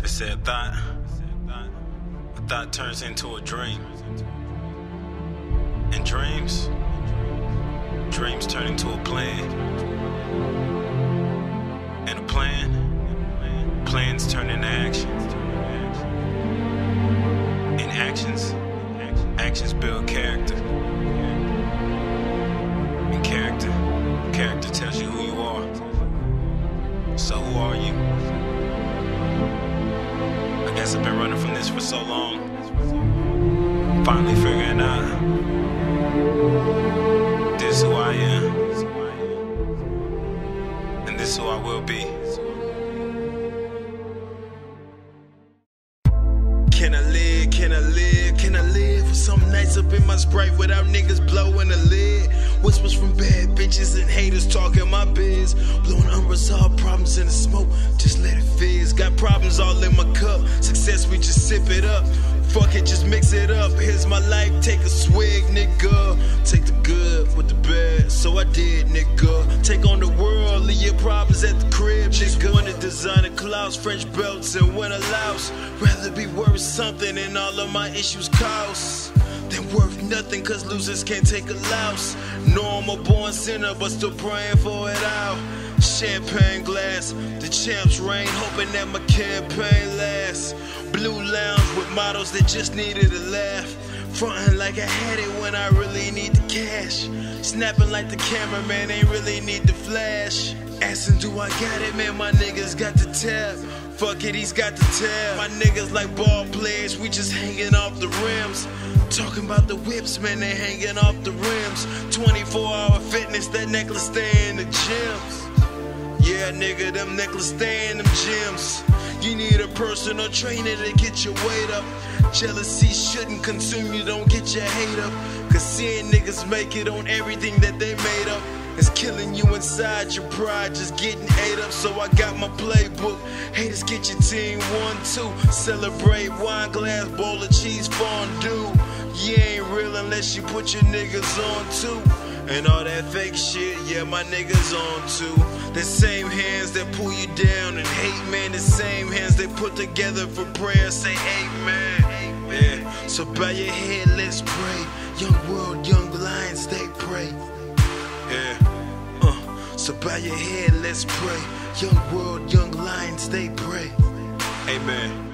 They said a thought turns into a dream. And dreams turn into a plan. And plans turn into action. And actions build character. And character tells you who you are. So who are you? I guess I've been running from this for so long. Finally figuring out this is who I am. And this is who I will be. Can I live with some nights up in my Sprite without niggas blowing the lid? Whispers from bad bitches and haters talking my biz. Blowing unresolved problems in the smoke, just let it fizz. Got problems all in my cup, success we just sip it up. Fuck it, just mix it up. Here's my life, take a swig, nigga. Take the good with the bad, so I did, nigga. Take on the world, leave your problems at the crib, nigga. Wanna designer clouds, French belts, and winter louse. Rather be worth something than all of my issues cost than worth nothing, cause losers can't take a loss. No, I'm a born sinner, but still praying for it out. Champagne glass, the champs reign, hoping that my campaign lasts. Blue lounge with models that just needed a laugh. Frontin' like I had it when I really need the cash. Snapping like the cameraman, ain't really need the flash. Asking do I got it, man, my niggas got the tab. Fuck it, he's got the tab. My niggas like ball players, we just hanging off the rims. Talking about the whips, man, they hanging off the rims. 24-hour fitness, that necklace stay in the gyms. Yeah, nigga, them necklace stay in them gyms. You need a personal trainer to get your weight up. Jealousy shouldn't consume you, don't get your hate up. Cause seeing niggas make it on everything that they made up is killing you inside, your pride just getting ate up. So I got my playbook. Haters, get your team 1-2. Celebrate wine glass, bowl of cheese fondue. You ain't real unless you put your niggas on too. And all that fake shit, yeah, my niggas on too. The same hands that pull you down and hate, man. The same hands they put together for prayer, say amen. Yeah. So bow your head, let's pray. Young world, young lions, they pray. Yeah. So bow your head, let's pray. Young world, young lions, they pray. Amen.